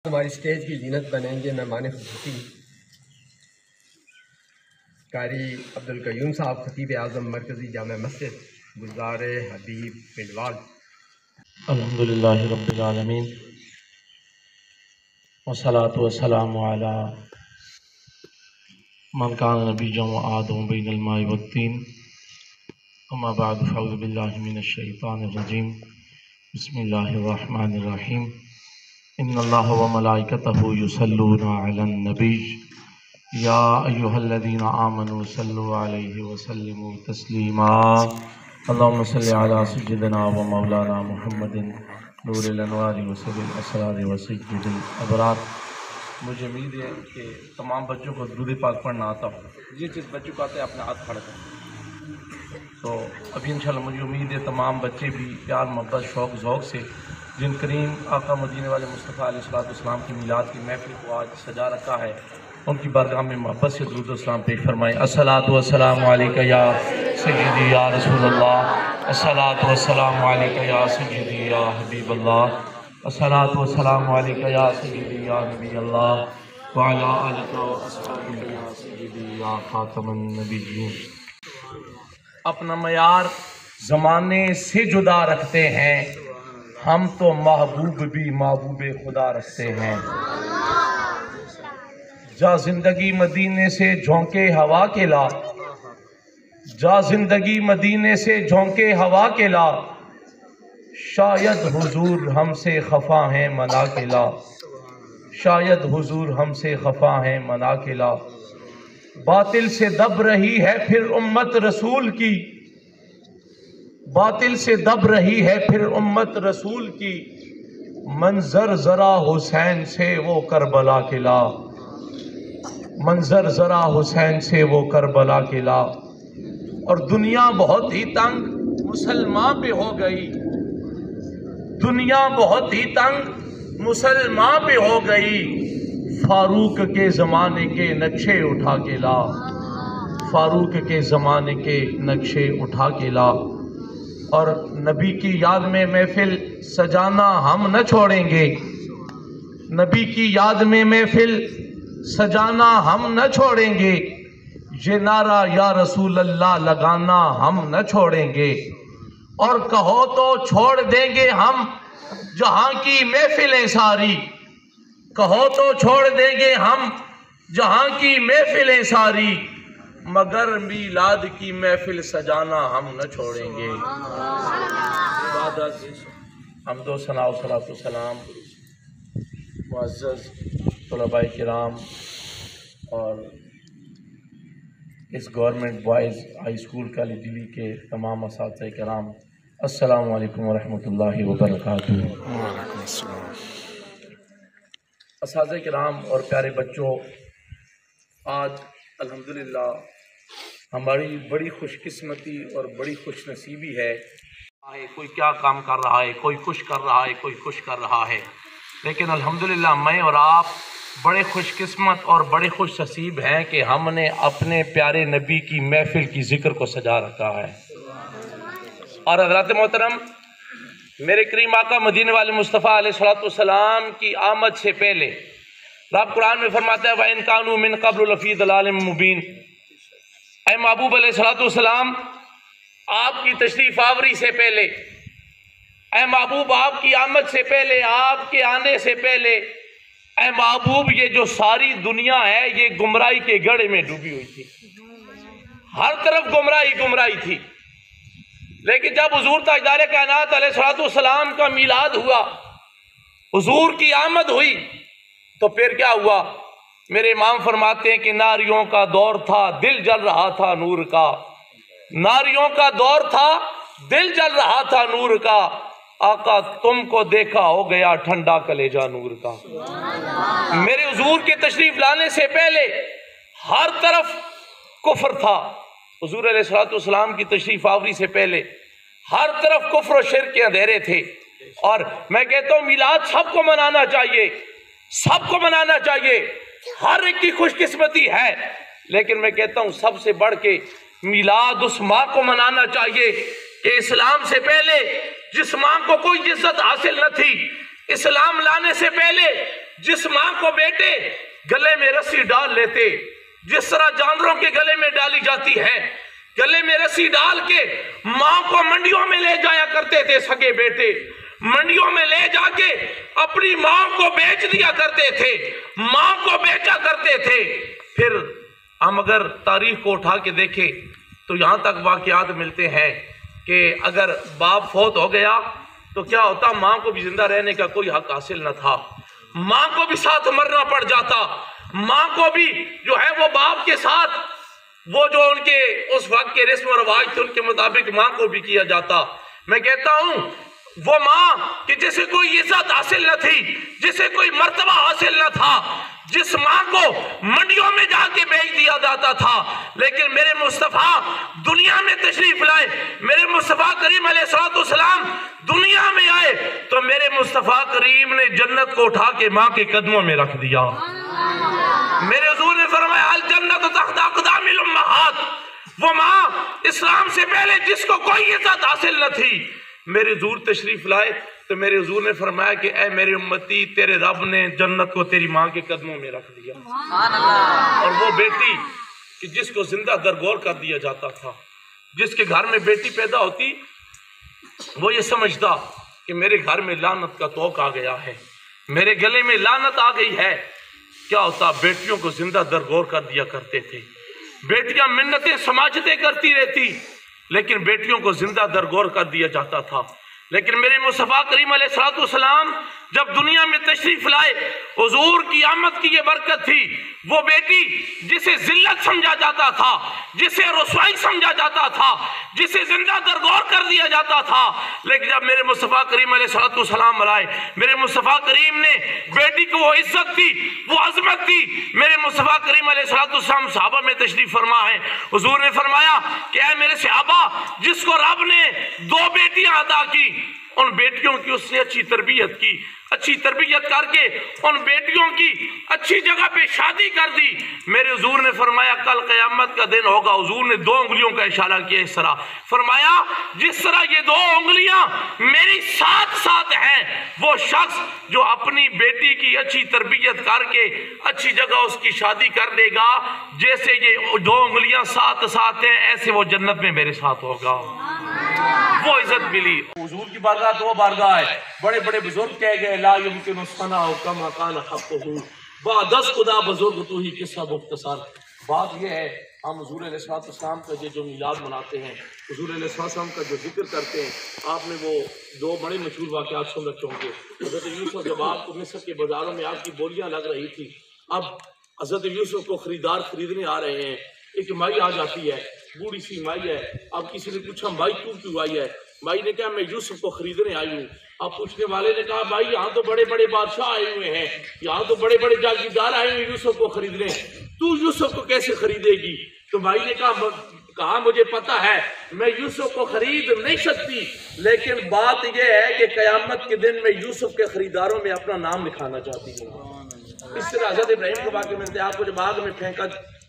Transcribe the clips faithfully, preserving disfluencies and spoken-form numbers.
ہماری اسٹیج کی زینت بنیں گے مہمان خصوصی قاری عبدالقیوم صاحب خطیب اعظم مرکزی جامع مسجد گلزار حبیب پنڈوال۔ الحمدللہ رب العالمین والصلاة والسلام علی من کان نبیا وآدم بین الماء والطین اما بعد فاعوذ باللہ من الشیطان الرجیم بسم اللہ الرحمن الرحیم ان اللہ وملائکتہ یصلون علی النبی یا ایہا الذین آمنوا صلوا علیہ وسلموا تسلیما اللہم صلی علی سیدنا و مولانا محمد نور الانوار وسبیل الاسرار وسید الابرار۔ مجھے امید ہے کہ تمام بچوں کو درود پاک پڑھنا آتا ہو۔ جس جس بچوں کو آتا ہے اپنے ہاتھ کھڑا کریں۔ تو ابھی انشاءاللہ مجھے امید ہے تمام بچے بھی پیار محبت شوق ذوق سے جن کریم آقا مدینے والے مصطفیٰ علیہ الصلوۃ والسلام کی میلاد کی محفل کو آج سجا رکھا ہے، ان کی بارگاہ میں محبت سے درود و سلام پیش فرمائیں۔ الصلاۃ والسلام علیکہ یا سیدی یا رسول اللہ، الصلاۃ والسلام علیکہ یا سیدی یا حبیب اللہ، الصلاۃ والسلام علیکہ یا سیدی یا نبی اللہ وعلی آلک و اصحابک یا سیدی یا خاتم النبیین۔ اپنا معیار زمانے سے جدا رکھتے ہیں، ہم تو محبوب بھی محبوب خدا رکھتے ہیں۔ جا زندگی مدینے سے جھونکے ہوا کے لا، جا زندگی مدینے سے جھونکے ہوا کے لا، شاید حضور ہم سے خفا ہیں منا کے لا، شاید حضور ہم سے خفا ہیں منا کے لا۔ باطل سے دب رہی ہے پھر امت رسول کی، باطل سے دب رہی ہے پھر امت رسول کی، منظر ذرا حسین سے وہ کربلا کے لا، منظر ذرا حسین سے وہ کربلا کے لا۔ اور دنیا بہت ہی تنگ مسلمان پہ ہو گئی، دنیا بہت ہی تنگ مسلمان پہ ہو گئی، فاروق کے زمانے کے نقشے اٹھا کے لا، فاروق کے زمانے کے نقشے اٹھا کے لا۔ اور نبی کی یاد میں محفل سجانا ہم نہ چھوڑیں گے، نبی کی یاد میں محفل سجانا ہم نہ چھوڑیں گے، یہ نعرہ یا رسول اللہ لگانا ہم نہ چھوڑیں گے، اور کہو تو چھوڑ دیں گے ہم جہاں کی محفلیں ساری، کہو تو چھوڑ دیں گے ہم جہاں کی محفلیں ساری، مگر میلاد کی محفل سجانا ہم نہ چھوڑیں گے۔ بعد از حمد و ثنا و صلاۃ و سلام معزز طلباء کرام اور اس government boys high school college Delhi کے تمام اساتذہ کرام، السلام علیکم ورحمۃ اللہ وبرکاتہ۔ اساتذہ کرام اور پیارے بچوں، آج الحمدللہ ہماری بڑی خوش قسمتی اور بڑی خوش نصیبی ہے، کوئی کیا کام کر رہا ہے، کوئی کچھ کر رہا ہے، کوئی کچھ کر رہا ہے، لیکن الحمدللہ میں اور آپ بڑے خوش قسمت اور بڑے خوش نصیب ہیں کہ ہم نے اپنے پیارے نبی کی محفل کی ذکر کو سجا رکھا ہے۔ اور حضرات محترم، میرے کریم آقا مدینے والے مصطفیٰ علیہ الصلوۃ والسلام کی آمد سے پہلے رب قرآن میں فرماتا ہے وَإِن كَانُوا مِن قَبْلُ لَفِي ضَلَالٍ مُبِينٍ۔ اے محبوب علیہ الصلوۃ والسلام، آپ کی تشریف آوری سے پہلے، اے محبوب آپ کی آمد سے پہلے، آپ کے آنے سے پہلے، اے محبوب یہ جو ساری دنیا ہے یہ گمراہی کے گڑھے میں ڈوبی ہوئی تھی، ہر طرف گمراہی گمراہی تھی۔ لیکن جب حضور تاجدار کائنات علیہ الصلوۃ والسلام کا میلاد ہوا، حضور کی آمد ہوئی، تو پھر کیا ہوا؟ میرے امام فرماتے ہیں کہ ناریوں کا دور تھا، دل جل رہا تھا نور کا، ناریوں کا دور تھا، دل جل رہا تھا نور کا، آقا تم کو دیکھا ہو گیا ٹھنڈا کلیجہ نور کا۔ میرے حضور کے تشریف لانے سے پہلے ہر طرف کفر تھا، حضور علیہ الصلوۃ والسلام کی تشریف آوری سے پہلے ہر طرف کفر و شرک کے اندھیرے تھے۔ اور میں کہتا ہوں میلاد سب کو منانا چاہیے، سب کو منانا چاہیے، ہر ایک کی خوش قسمتی ہے، لیکن میں کہتا ہوں سب سے بڑھ کے میلاد اس ماں کو منانا چاہیے کہ اسلام سے پہلے جس ماں کو کوئی عزت حاصل نہ تھی، اسلام لانے سے پہلے जिस माँ को बेटे गले में रस्सी डाल लेते, जिस तरह जानवरों के गले में डाली जाती है, गले में रस्सी डाल के माँ को मंडियों में ले जाया करते थे सगे बेटे, मंडियों में ले जाके अपनी माँ को बेच दिया करते थे, माँ को बेचा करते थे। फिर हम अगर तारीख को उठा के देखें तो यहाँ तक वाकयात मिलते हैं कि अगर बाप फौत हो गया तो क्या होता, माँ को भी जिंदा रहने का कोई हक हासिल न था, माँ को भी साथ मरना पड़ जाता, माँ को भी जो है वो बाप के साथ वो जो उनके उस वक्त के रस्म और रवाज थे उनके मुताबिक माँ को भी किया जाता। मैं कहता हूँ वो माँ कि जिसे कोई इज्जत हासिल न थी, जिसे कोई मर्तबा हासिल न था, जिस माँ को मंडियों में जाके बेच दिया जाता था, लेकिन मेरे मुस्तफा दुनिया में तशरीफ लाए, मेरे मुस्तफा करीम अलैहिस्सलाम दुनिया में आए तो मेरे मुस्तफा करीम ने जन्नत को उठा के माँ के कदमों में रख दिया। मेरे हुजूर ने फरमाया अल जन्नत तहत अक़दामिल उम्महात, वो माँ इस्लाम से पहले जिसको कोई इज्जत हासिल न थी, मेरे हुजूर तशरीफ लाए तो मेरे हुजूर ने फरमाया कि ऐ मेरी उम्मती, तेरे रब ने जन्नत को तेरी माँ के कदमों में रख दिया। और वो बेटी कि जिसको जिंदा दरगोर कर दिया जाता था, जिसके घर में बेटी पैदा होती वो ये समझता कि मेरे घर में लानत का तोक आ गया है, मेरे गले में लानत आ गई है। क्या होता, बेटियों को जिंदा दरगोर कर दिया करते थे, बेटियां मिन्नतें समाजतें करती रहती, लेकिन बेटियों को जिंदा दरगोर कर दिया जाता था। लेकिन मेरे मुस्तफा करीम अलैहिस्सलाम जब दुनिया में तशरीफ लाए, हुजूर की आमद की ये बरकत थी। वो बेटी जिसे जिल्लत समझा जाता था, जिसे रुसवाई समझा जाता था, जिसे जिंदा दरगोर कर दिया जाता था, लेकिन जब मेरे मुस्तफा करीम अलैहिस्सलाम आए, मेरे मुस्तफा करीम ने बेटी को वो इज्जत दी, वो अजमत दी। मेरे मुस्तफा करीम अलैहिस्सलाम सहाबा में तशरीफ फरमा है, हुजूर ने फरमाया कि ऐ मेरे सहाबा, जिसको रब ने दो बेटियां अता की, उन बेटियों की उसने अच्छी तरबियत की, अच्छी तरबियत करके उन बेटियों की अच्छी जगह पे शादी कर दी। मेरे हुजूर ने फरमाया कल क़यामत का दिन होगा। हुजूर ने दो उंगलियों का इशारा किया इस तरह, फरमाया जिस तरह ये दो उंगलियां मेरी साथ साथ हैं, वो शख्स जो अपनी बेटी की अच्छी तरबियत करके अच्छी जगह उसकी शादी कर देगा, जैसे ये दो उंगलियां साथ साथ हैं, ऐसे वो जन्नत में मेरे साथ होगा। वो इज्जत मिली। हुजूर की बारगाह दो बारगाह है। बड़े बड़े बुजुर्ग कह गए ला युमकिनु सनाउ कमा कान हक़्क़ुहु, बादस खुदा बुजुर्ग तू ही किस्सा मुख्तसर। बात यह है, हम हुजूर अलैहिस्सलाम का ये जो मिलाद मनाते हैं, हुजूर अलैहिस्सलाम का जो जिक्र करते हैं, आपने वो दो बड़े मशहूर वाक़यात सुन रखे होंगे। हज़रत यूसुफ जब आपको मिस्र के बाजारों में आपकी बोलियां लग रही थी, अब हज़रत यूसुफ को खरीदार खरीदने आ रहे हैं, एक माई आ जाती है, बूढ़ी सी माई है। अब किसी ने पूछा माई तू क्यों आई है? माई ने कहा मैं यूसुफ को खरीदने आई हूँ। अब पूछने वाले ने कहा भाई यहाँ तो बड़े बड़े बादशाह आए हुए हैं, यहाँ तो बड़े बड़े जागीरदार आए हुए यूसुफ को खरीदने, तू यूसुफ को कैसे खरीदेगी? तो भाई ने कहा कहा मुझे पता है मैं यूसुफ को खरीद नहीं सकती, लेकिन बात यह है कि कयामत के दिन मैं यूसुफ के खरीदारों में अपना नाम लिखाना चाहती हूँ। इस तरह हज़रत इब्राहीम के वाक़े में आपको जब आग में फेंका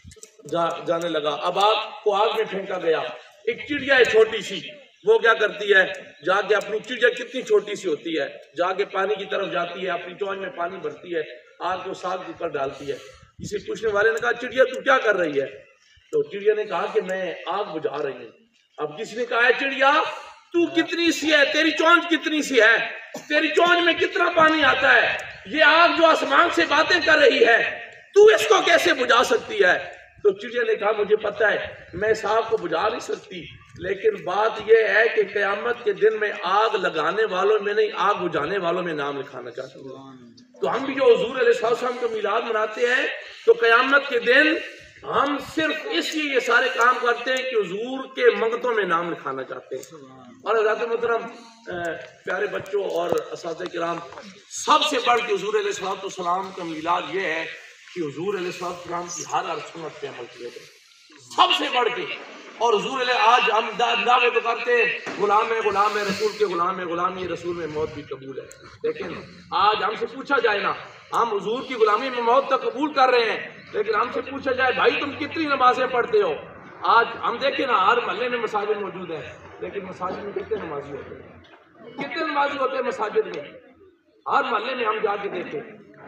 जा, जाने लगा, अब आग को आग में फेंका गया, एक चिड़िया है छोटी सी, वो क्या करती है, जाके अपनी चिड़िया कितनी छोटी सी होती है, जाके पानी की तरफ जाती है, अपनी चोंच में पानी भरती है, आग को साग के ऊपर डालती है। किसी पूछने वाले ने कहा चिड़िया तू क्या कर रही है? तो चिड़िया ने कहा कि मैं आग बुझा रही हूँ। अब किसी ने कहा है चिड़िया तू कितनी सी है, तेरी चोंच कितनी सी है, तेरी चोंच में कितना पानी आता है, ये आग जो आसमान से बातें कर रही है, तू इसको कैसे बुझा सकती है? तो चिड़िया ने कहा मुझे पता है मैं इस आग को बुझा नहीं सकती, लेकिन बात यह है कि क़यामत के दिन में आग लगाने वालों में नहीं, आग बुझाने वालों में नाम लिखाना चाहती हूँ। तो हम भी जो हुजूर अलैहिस्सलाम का मिलाद मनाते हैं, तो क़यामत के दिन हम सिर्फ इसलिए ये सारे काम करते हैं कि हुजूर के मंगतों में नाम लिखाना चाहते हैं। और हज़रत मोहतरम प्यारे बच्चों और असातिज़ा किराम, सबसे बढ़ के हुजूर अलैहिस्सलाम का मिलाद ये है कि हुजूर अलैहिस्सलाम की हर हर सुन्नत पे अमल किया जाए, सबसे बढ़ के। और हुजूर आज हम दावे तो करते हैं गुलाम है गुलाम है रसूल के गुलाम है, गुलामी रसूल में मौत भी कबूल है, लेकिन आज हमसे पूछा जाए ना, हम हुजूर की गुलामी में मौत तक कबूल कर रहे हैं, लेकिन हमसे पूछा जाए भाई तुम कितनी नमाजें पढ़ते हो? आज हम देखें ना, हर महल्ले में मसाजिद मौजूद है, लेकिन मसाजिद में कितने नमाजी होते हैं? कितने नमाजी होते हैं मसाजिद में? हर महल्ले में हम जाके देखें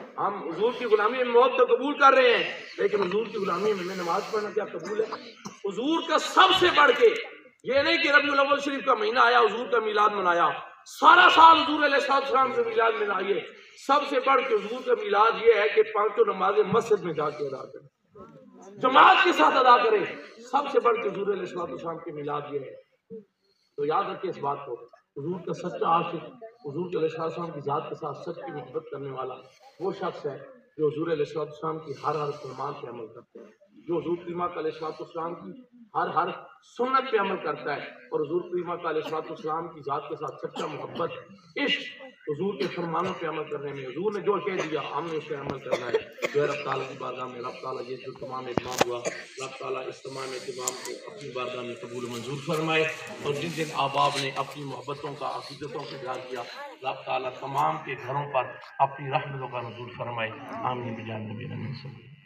ہم حضور کی غلامی میں موت تو قبول کر رہے ہیں، لیکن حضور کی غلامی میں نماز پڑھنا کیا قبول ہے؟ حضور کا سب سے بڑھ کے یہ نہیں کہ ربیع الاول شریف کا مہینہ آیا حضور کا میلاد منایا، سارا سال حضور علیہ السلام سے میلاد منائیے، سب سے بڑھ کے حضور کا میلاد یہ ہے کہ پانچوں نمازیں مسجد میں جا کے ادا کریں، جماعت کے ساتھ ادا کریں، سب سے بڑھ کے حضور علیہ السلام کے میلاد یہ ہے۔ تو یاد رکھیں اس بات کو، حضور کا سچا عاشق، حضور علیہ السلام کی ذات کے ساتھ سچ کی محبت کرنے والا وہ شخص ہے جو حضور علیہ السلام کی ہر ہر فرمان پہ عمل کرتا ہے، جو حضور کریم علیہ السلام کی ہر ہر سنت پہ عمل کرتا ہے، اور حضور کریم علیہ السلام کی ذات کے ساتھ سچا محبت، عشق، حضور کے فرمانوں پہ عمل کرنے میں حضور نے جو کہہ دیا ہم نے اس پہ عمل کرنا ہے۔ جو ہے رب تعالیٰ کی بارگاہ میں رب تعالیٰ یہ جو تمام اہتمام ہوا، رب تعالیٰ اس تمام اہتمام کو اپنی بارگاہ میں قبول منظور فرمائے، اور جن جن احباب نے اپنی محبتوں کا عقیدتوں کا اظہار کیا، رب تعالیٰ تمام کے گھروں پر اپنی رحمتوں کا نزول فرمائے، آمین بجانب نبی صلی اللہ علیہ وسلم۔